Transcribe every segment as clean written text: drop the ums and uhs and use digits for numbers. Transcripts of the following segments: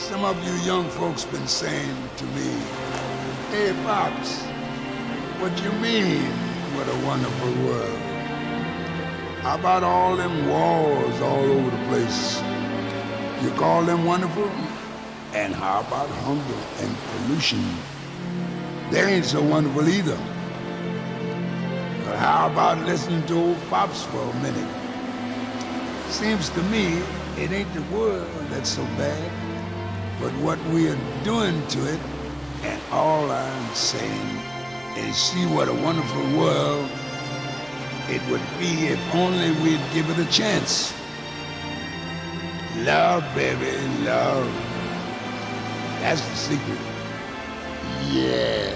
Some of you young folks been saying to me, "Hey, Pops, what you mean, what a wonderful world? How about all them wars all over the place? You call them wonderful? And how about hunger and pollution? They ain't so wonderful either. But how about listening to old Pops for a minute? Seems to me it ain't the world that's so bad, but what we are doing to it. And all I'm saying is see what a wonderful world it would be if only we'd give it a chance. Love, baby, love. That's the secret. Yeah.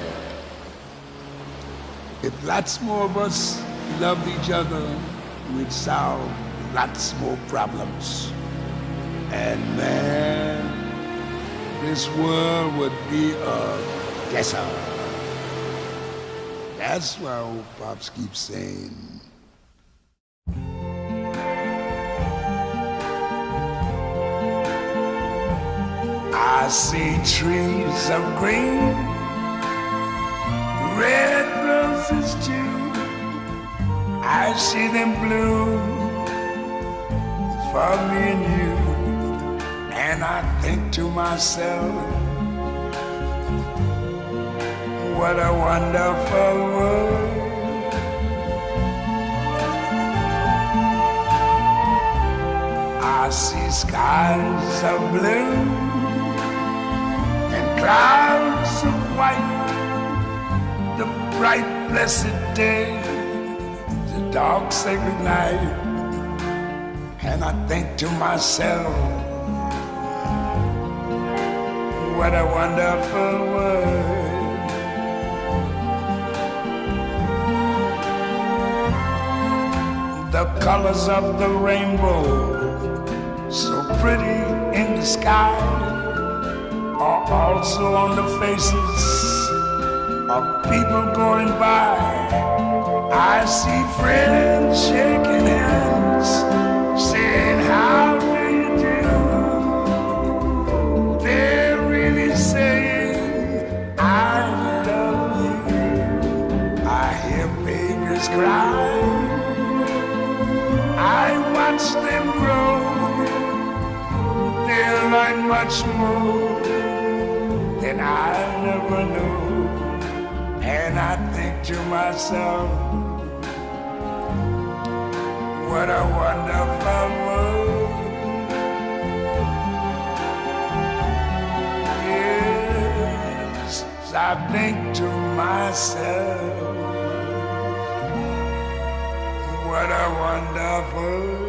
If lots more of us loved each other, we'd solve lots more problems. And man, this world would be a guesser. That's why old Pops keeps saying, I see trees of green, red roses too. I see them bloom for me and you. And I think to myself, what a wonderful world. I see skies of blue and clouds of white, the bright blessed day, the dark sacred night. And I think to myself, what a wonderful world. The colors of the rainbow, so pretty in the sky, are also on the faces of people going by. I see friends shaking hands, saying, how do you do? They're really saying, I love you. I hear babies cry. I watch them grow. They'll learn much more than I never knew. And I think to myself, what a wonderful world. Yes, I think to myself, what a wonderful world.